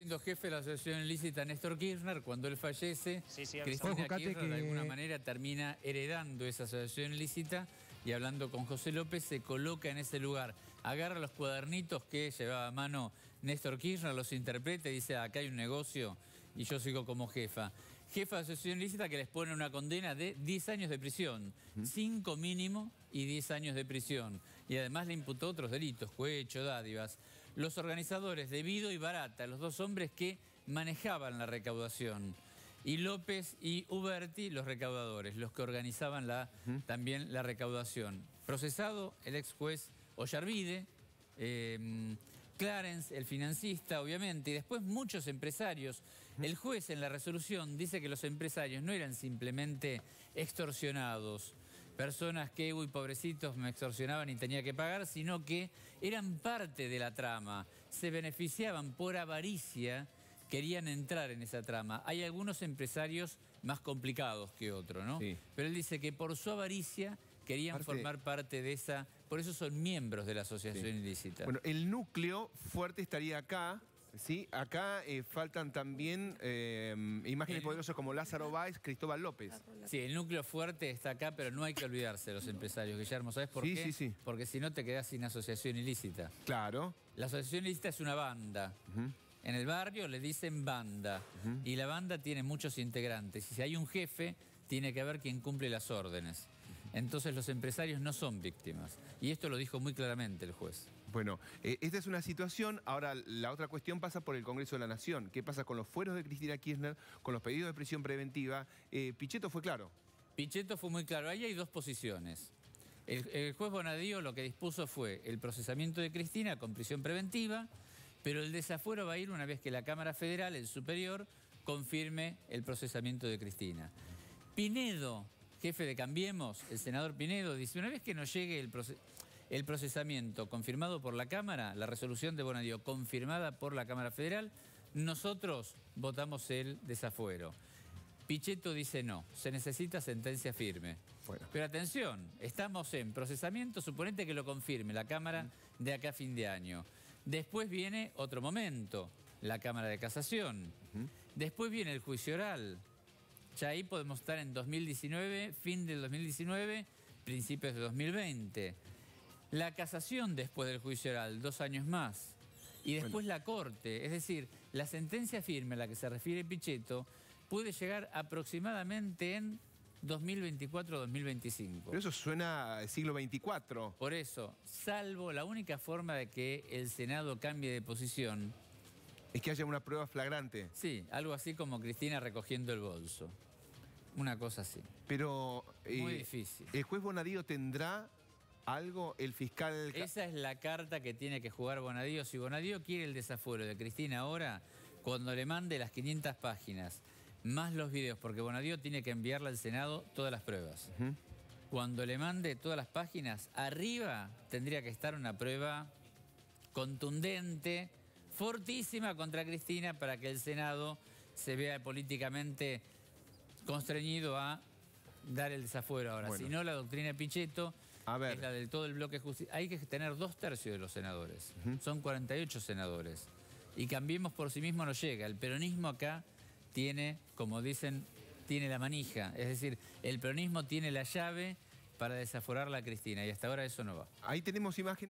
Siendo jefe de la asociación ilícita Néstor Kirchner, cuando él fallece, Cristina Kirchner de alguna manera termina heredando esa asociación ilícita y hablando con José López se coloca en ese lugar. Agarra los cuadernitos que llevaba a mano Néstor Kirchner, los interpreta y dice, acá hay un negocio y yo sigo como jefa. Jefa de asociación ilícita que les pone una condena de 10 años de prisión, 5 mínimo y 10 años de prisión. Y además le imputó otros delitos, cohecho, dádivas. Los organizadores de Vido y Barata, los dos hombres que manejaban la recaudación. Y López y Uberti, los recaudadores, los que organizaban también la recaudación. Procesado el ex juez Ollarvide, Clarence, el financista, obviamente, y después muchos empresarios. El juez en la resolución dice que los empresarios no eran simplemente extorsionados, personas que, uy, pobrecitos, me extorsionaban y tenía que pagar, sino que eran parte de la trama, se beneficiaban por avaricia, querían entrar en esa trama. Hay algunos empresarios más complicados que otros, ¿no? Sí. Pero él dice que por su avaricia querían formar parte de esa... Por eso son miembros de la asociación ilícita. Bueno, el núcleo fuerte estaría acá, ¿sí? Acá faltan también imágenes poderosas como Lázaro Báez, Cristóbal López. Sí, el núcleo fuerte está acá, pero no hay que olvidarse de los empresarios, Guillermo. ¿Sabes por qué? Sí. Porque si no te quedás sin asociación ilícita. Claro. La asociación ilícita es una banda. En el barrio le dicen banda. Y la banda tiene muchos integrantes. Y si hay un jefe, tiene que haber quien cumple las órdenes. Entonces los empresarios no son víctimas. Y esto lo dijo muy claramente el juez. Bueno, esta es una situación. Ahora, la otra cuestión pasa por el Congreso de la Nación. ¿Qué pasa con los fueros de Cristina Kirchner, con los pedidos de prisión preventiva? Pichetto fue claro. Pichetto fue muy claro. Ahí hay dos posiciones. El juez Bonadío lo que dispuso fue el procesamiento de Cristina con prisión preventiva, pero el desafuero va a ir una vez que la Cámara Federal, el superior, confirme el procesamiento de Cristina. Pinedo, jefe de Cambiemos, el senador Pinedo, dice, una vez que nos llegue el procesamiento confirmado por la Cámara, la resolución de Bonadío confirmada por la Cámara Federal, nosotros votamos el desafuero. Pichetto dice no, se necesita sentencia firme. Bueno. Pero atención, estamos en procesamiento, suponete que lo confirme la Cámara de acá a fin de año. Después viene otro momento, la Cámara de Casación. Después viene el juicio oral. Ya ahí podemos estar en 2019, fin del 2019, principios de 2020. La casación después del juicio oral, 2 años más. Y después la Corte. Es decir, la sentencia firme a la que se refiere Pichetto puede llegar aproximadamente en 2024-2025. Pero eso suena al siglo XXIV. Por eso, salvo la única forma de que el Senado cambie de posición... Es que haya una prueba flagrante. Sí, algo así como Cristina recogiendo el bolso. Una cosa así. Pero... muy difícil. ¿El juez Bonadío tendrá algo? ¿El fiscal...? Esa es la carta que tiene que jugar Bonadío. Si Bonadío quiere el desafuero de Cristina ahora, cuando le mande las 500 páginas, más los videos, porque Bonadío tiene que enviarle al Senado todas las pruebas. Cuando le mande todas las páginas, arriba tendría que estar una prueba contundente, fortísima contra Cristina para que el Senado se vea políticamente constreñido a dar el desafuero ahora. Bueno. Si no, la doctrina de Pichetto es la del todo el bloque justicia. Hay que tener 2/3 de los senadores. Son 48 senadores. Y Cambiemos por sí mismo no llega. El peronismo acá tiene, como dicen, tiene la manija. Es decir, el peronismo tiene la llave para desaforar a Cristina. Y hasta ahora eso no va. Ahí tenemos imagen.